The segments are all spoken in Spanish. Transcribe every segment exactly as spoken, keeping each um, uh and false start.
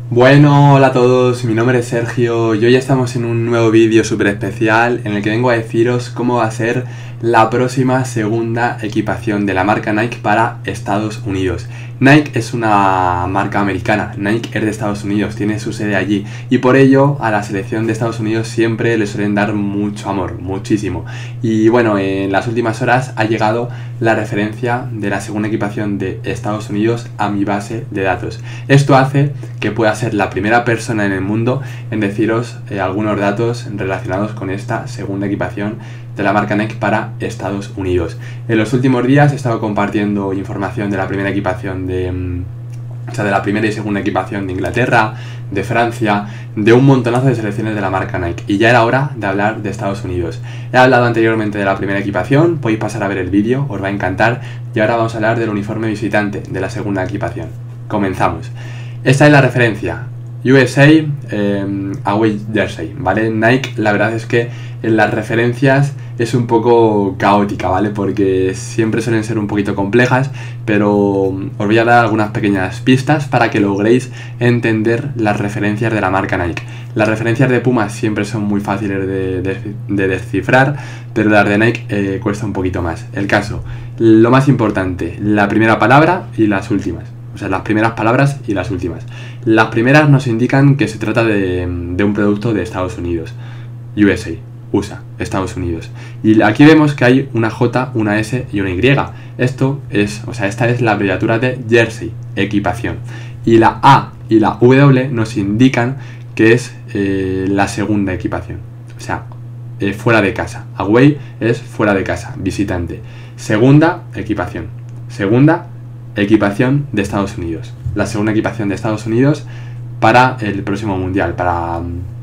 Bueno, hola a todos, mi nombre es Sergio y hoy estamos en un nuevo vídeo súper especial en el que vengo a deciros cómo va a ser la próxima segunda equipación de la marca Nike para Estados Unidos. Nike es una marca americana, Nike es de Estados Unidos, tiene su sede allí y por ello a la selección de Estados Unidos siempre le suelen dar mucho amor, muchísimo. Y bueno, en las últimas horas ha llegado la referencia de la segunda equipación de Estados Unidos a mi base de datos. Esto hace que pueda ser la primera persona en el mundo en deciros eh, algunos datos relacionados con esta segunda equipación de la marca Nike para Estados Unidos. En los últimos días he estado compartiendo información de la primera equipación de, o sea, de la primera y segunda equipación de Inglaterra, de Francia, de un montonazo de selecciones de la marca Nike y ya era hora de hablar de Estados Unidos. He hablado anteriormente de la primera equipación, podéis pasar a ver el vídeo, os va a encantar, y ahora vamos a hablar del uniforme visitante de la segunda equipación. Comenzamos. Esta es la referencia, U S A eh, Away Jersey, ¿vale? Nike, la verdad es que en las referencias es un poco caótica, ¿vale? Porque siempre suelen ser un poquito complejas, pero os voy a dar algunas pequeñas pistas para que logréis entender las referencias de la marca Nike. Las referencias de Puma siempre son muy fáciles de, de, de descifrar, pero las de Nike eh, cuesta un poquito más. El caso, lo más importante, la primera palabra y las últimas. O sea, las primeras palabras y las últimas. Las primeras nos indican que se trata de, de un producto de Estados Unidos. U S A, U S A, Estados Unidos. Y aquí vemos que hay una J, una S y una Y. Esto es, o sea, esta es la abreviatura de Jersey, equipación. Y la A y la W nos indican que es eh, la segunda equipación. O sea, eh, fuera de casa. Away es fuera de casa, visitante. Segunda equipación. Segunda equipación de Estados Unidos. La segunda equipación de Estados Unidos para el próximo mundial, para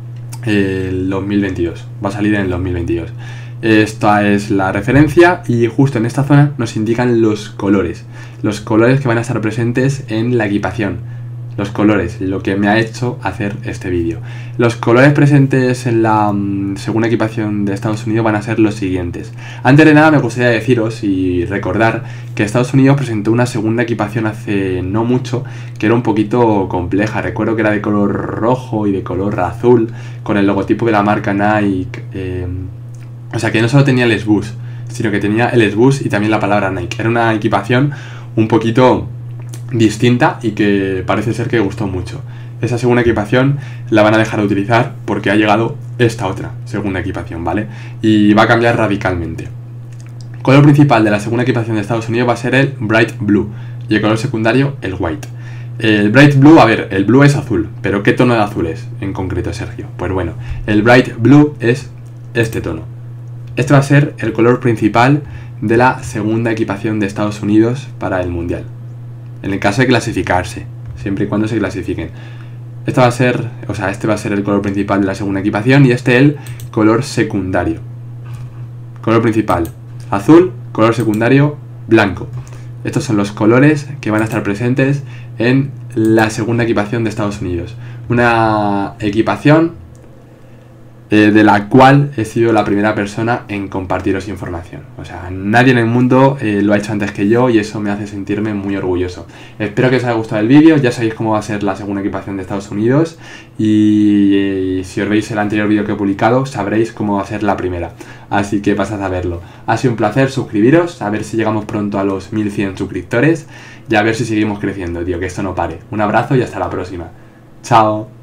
el dos mil veintidós. Va a salir en el dos mil veintidós. Esta es la referencia y justo en esta zona nos indican los colores. Los colores que van a estar presentes en la equipación. Los colores, lo que me ha hecho hacer este vídeo. Los colores presentes en la um, segunda equipación de Estados Unidos van a ser los siguientes. Antes de nada me gustaría deciros y recordar que Estados Unidos presentó una segunda equipación hace no mucho que era un poquito compleja. Recuerdo que era de color rojo y de color azul con el logotipo de la marca Nike. Eh, o sea que no solo tenía el S-Bus, sino que tenía el S-Bus y también la palabra Nike. Era una equipación un poquito distinta y que parece ser que gustó mucho. Esa segunda equipación la van a dejar de utilizar porque ha llegado esta otra segunda equipación, ¿vale? Y va a cambiar radicalmente. El color principal de la segunda equipación de Estados Unidos va a ser el Bright Blue y el color secundario el White. El Bright Blue, a ver, el blue es azul, pero ¿qué tono de azul es en concreto, Sergio? Pues bueno, el Bright Blue es este tono. Este va a ser el color principal de la segunda equipación de Estados Unidos para el Mundial. En el caso de clasificarse, siempre y cuando se clasifiquen. Este va a ser, o sea, este va a ser el color principal de la segunda equipación y este el color secundario. Color principal, azul, color secundario, blanco. Estos son los colores que van a estar presentes en la segunda equipación de Estados Unidos. Una equipación Eh, de la cual he sido la primera persona en compartiros información. O sea, nadie en el mundo eh, lo ha hecho antes que yo y eso me hace sentirme muy orgulloso. Espero que os haya gustado el vídeo, ya sabéis cómo va a ser la segunda equipación de Estados Unidos y, y si os veis el anterior vídeo que he publicado sabréis cómo va a ser la primera. Así que pasad a verlo. Ha sido un placer, suscribiros, a ver si llegamos pronto a los mil cien suscriptores y a ver si seguimos creciendo, tío, que esto no pare. Un abrazo y hasta la próxima. Chao.